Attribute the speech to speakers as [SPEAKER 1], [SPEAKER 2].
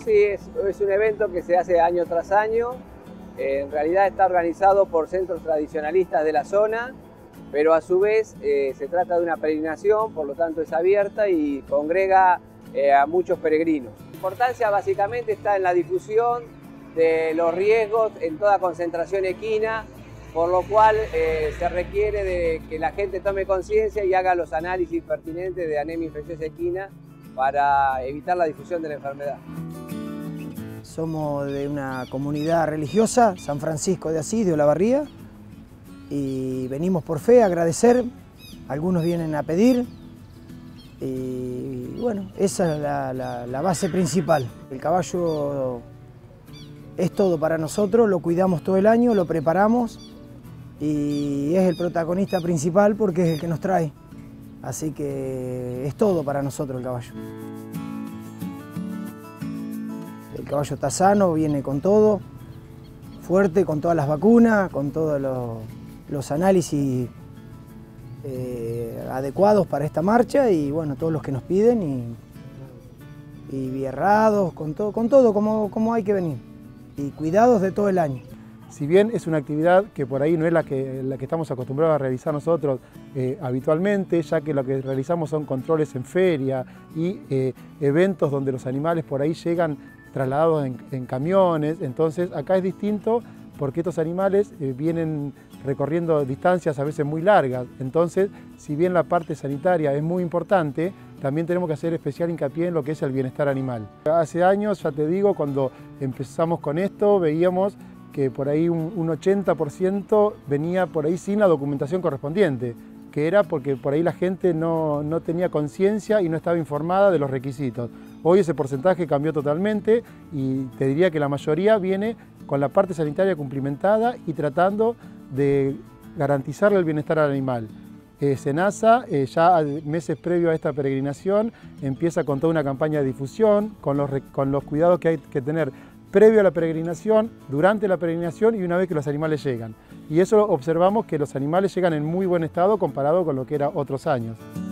[SPEAKER 1] sí, es un evento que se hace año tras año. En realidad está organizado por centros tradicionalistas de la zona, pero a su vez se trata de una peregrinación, por lo tanto es abierta y congrega a muchos peregrinos. La importancia básicamente está en la difusión de los riesgos en toda concentración equina, por lo cual se requiere de que la gente tome conciencia y haga los análisis pertinentes de anemia infecciosa equina para evitar la difusión de la enfermedad.
[SPEAKER 2] Somos de una comunidad religiosa, San Francisco de Asís, de Olavarría, y venimos por fe a agradecer, algunos vienen a pedir, y bueno, esa es la base principal. El caballo es todo para nosotros, lo cuidamos todo el año, lo preparamos, y es el protagonista principal porque es el que nos trae. Así que es todo para nosotros el caballo. El caballo está sano, viene con todo, fuerte, con todas las vacunas, con todos los análisis adecuados para esta marcha y bueno, todos los que nos piden y bierrados, con todo como hay que venir y cuidados de todo el año.
[SPEAKER 3] Si bien es una actividad que por ahí no es la que estamos acostumbrados a realizar nosotros habitualmente, ya que lo que realizamos son controles en feria y eventos donde los animales por ahí llegan trasladados en camiones, entonces acá es distinto porque estos animales vienen recorriendo distancias a veces muy largas, entonces si bien la parte sanitaria es muy importante, también tenemos que hacer especial hincapié en lo que es el bienestar animal. Hace años, ya te digo, cuando empezamos con esto, veíamos que por ahí un 80% venía por ahí sin la documentación correspondiente, que era porque por ahí la gente no tenía conciencia y no estaba informada de los requisitos. Hoy ese porcentaje cambió totalmente y te diría que la mayoría viene con la parte sanitaria cumplimentada y tratando de garantizarle el bienestar al animal. SENASA, ya meses previo a esta peregrinación, empieza con toda una campaña de difusión, con los cuidados que hay que tener previo a la peregrinación, durante la peregrinación y una vez que los animales llegan. Y eso observamos que los animales llegan en muy buen estado comparado con lo que era otros años.